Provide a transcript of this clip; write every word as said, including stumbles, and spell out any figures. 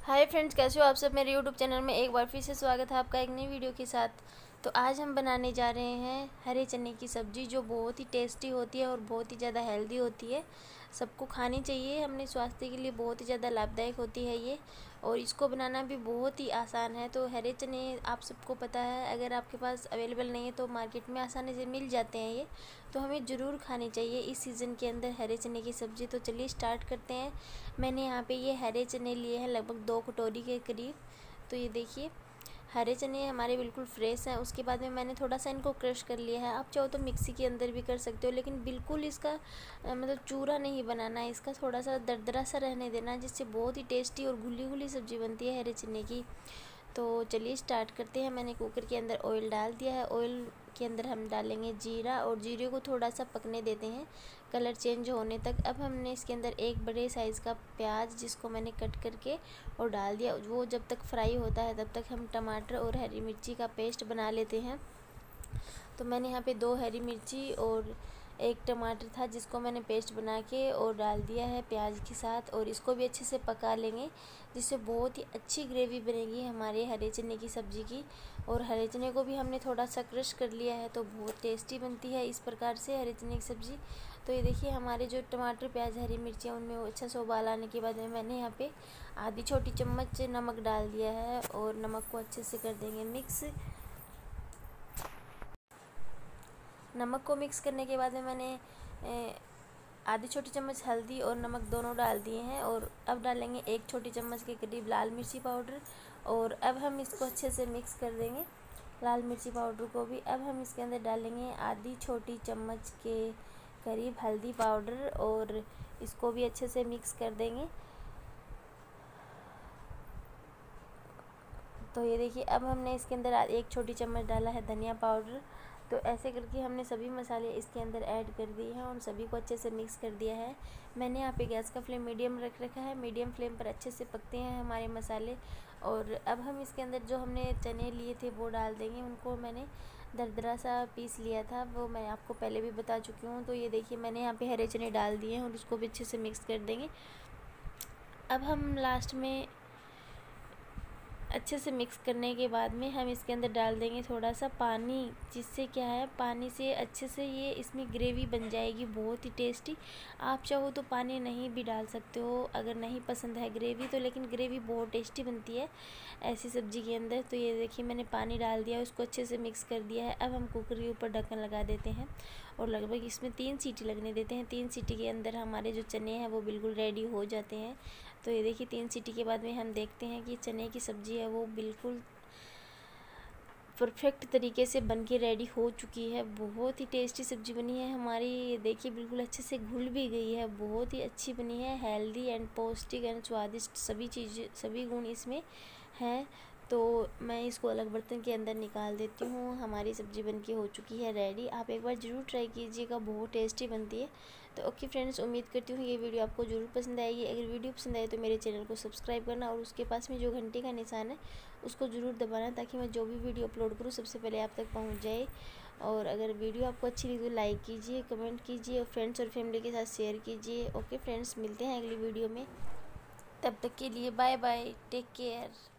Hi friends, कैसे हो आप सब। मेरे यूट्यूब चैनल में एक बार फिर से स्वागत है आपका एक नई वीडियो के साथ। तो आज हम बनाने जा रहे हैं हरे चने की सब्ज़ी, जो बहुत ही टेस्टी होती है और बहुत ही ज़्यादा हेल्दी होती है। सबको खानी चाहिए, हमने स्वास्थ्य के लिए बहुत ही ज़्यादा लाभदायक होती है ये। और इसको बनाना भी बहुत ही आसान है। तो हरे चने आप सबको पता है, अगर आपके पास अवेलेबल नहीं है तो मार्केट में आसानी से मिल जाते हैं ये। तो हमें ज़रूर खानी चाहिए इस सीज़न के अंदर हरे चने की सब्ज़ी। तो चलिए स्टार्ट करते हैं। मैंने यहाँ पे ये हरे चने लिए हैं लगभग दो कटोरी के करीब। तो ये देखिए, हरे चने हमारे बिल्कुल फ्रेश हैं। उसके बाद में मैंने थोड़ा सा इनको क्रश कर लिया है। आप चाहो तो मिक्सी के अंदर भी कर सकते हो, लेकिन बिल्कुल इसका अ, मतलब चूरा नहीं बनाना है, इसका थोड़ा सा दरदरा सा रहने देना है, जिससे बहुत ही टेस्टी और घुली घुली सब्ज़ी बनती है हरे चने की। तो चलिए स्टार्ट करते हैं। मैंने कुकर के अंदर ऑयल डाल दिया है। ऑयल के अंदर हम डालेंगे जीरा, और जीरे को थोड़ा सा पकने देते हैं, कलर चेंज होने तक। अब हमने इसके अंदर एक बड़े साइज़ का प्याज, जिसको मैंने कट करके और डाल दिया। वो जब तक फ्राई होता है तब तक हम टमाटर और हरी मिर्ची का पेस्ट बना लेते हैं। तो मैंने यहाँ पे दो हरी मिर्ची और एक टमाटर था, जिसको मैंने पेस्ट बना के और डाल दिया है प्याज के साथ, और इसको भी अच्छे से पका लेंगे, जिससे बहुत ही अच्छी ग्रेवी बनेगी हमारे हरे चने की सब्ज़ी की। और हरे चने को भी हमने थोड़ा सा क्रश कर लिया है, तो बहुत टेस्टी बनती है इस प्रकार से हरे चने की सब्ज़ी। तो ये देखिए, हमारे जो टमाटर प्याज हरी मिर्ची हैं उनमें अच्छा सा उबाल आने के बाद में मैंने यहाँ पे आधी छोटी चम्मच नमक डाल दिया है, और नमक को अच्छे से कर देंगे मिक्स। नमक को मिक्स करने के बाद में मैंने आधी छोटी चम्मच हल्दी और नमक दोनों डाल दिए हैं। और अब डालेंगे एक छोटी चम्मच के करीब लाल मिर्ची पाउडर, और अब हम इसको अच्छे से मिक्स कर देंगे लाल मिर्ची पाउडर को भी। अब हम इसके अंदर डालेंगे आधी छोटी चम्मच के करीब हल्दी पाउडर, और इसको भी अच्छे से मिक्स कर देंगे। तो ये देखिए, अब हमने इसके अंदर एक छोटी चम्मच डाला है धनिया पाउडर। तो ऐसे करके हमने सभी मसाले इसके अंदर ऐड कर दिए हैं और सभी को अच्छे से मिक्स कर दिया है। मैंने यहाँ पे गैस का फ्लेम मीडियम रख रखा है। मीडियम फ्लेम पर अच्छे से पकते हैं हमारे मसाले। और अब हम इसके अंदर जो हमने चने लिए थे वो डाल देंगे। उनको मैंने दरदरा सा पीस लिया था, वो मैं आपको पहले भी बता चुकी हूँ। तो ये देखिए, मैंने यहाँ पे हरे चने डाल दिए हैं और उसको भी अच्छे से मिक्स कर देंगे। अब हम लास्ट में अच्छे से मिक्स करने के बाद में हम इसके अंदर डाल देंगे थोड़ा सा पानी, जिससे क्या है, पानी से अच्छे से ये इसमें ग्रेवी बन जाएगी बहुत ही टेस्टी। आप चाहो तो पानी नहीं भी डाल सकते हो अगर नहीं पसंद है ग्रेवी तो, लेकिन ग्रेवी बहुत टेस्टी बनती है ऐसी सब्ज़ी के अंदर। तो ये देखिए, मैंने पानी डाल दिया, उसको अच्छे से मिक्स कर दिया है। अब हम कुकर के ऊपर ढक्कन लगा देते हैं और लगभग इसमें तीन सीटी लगने देते हैं। तीन सीटी के अंदर हमारे जो चने हैं वो बिल्कुल रेडी हो जाते हैं। तो ये देखिए, तीन सीटी के बाद में हम देखते हैं कि चने की सब्ज़ी है वो बिल्कुल परफेक्ट तरीके से बन के रेडी हो चुकी है। बहुत ही टेस्टी सब्ज़ी बनी है हमारी। ये देखिए, बिल्कुल अच्छे से घुल भी गई है, बहुत ही अच्छी बनी है। हेल्दी एंड पौष्टिक एंड स्वादिष्ट सभी चीज़ें, सभी गुण इसमें हैं। तो मैं इसको अलग बर्तन के अंदर निकाल देती हूँ। हमारी सब्ज़ी बनके हो चुकी है रेडी। आप एक बार ज़रूर ट्राई कीजिएगा, बहुत टेस्टी बनती है। तो ओके फ्रेंड्स, उम्मीद करती हूँ ये वीडियो आपको ज़रूर पसंद आएगी। अगर वीडियो पसंद आए तो मेरे चैनल को सब्सक्राइब करना, और उसके पास में जो घंटे का निशान है उसको ज़रूर दबाना, ताकि मैं जो भी वीडियो अपलोड करूँ सबसे पहले आप तक पहुँच जाए। और अगर वीडियो आपको अच्छी लगी तो लाइक कीजिए, कमेंट कीजिए, और फ्रेंड्स और फैमिली के साथ शेयर कीजिए। ओके फ्रेंड्स, मिलते हैं अगली वीडियो में। तब तक के लिए बाय बाय, टेक केयर।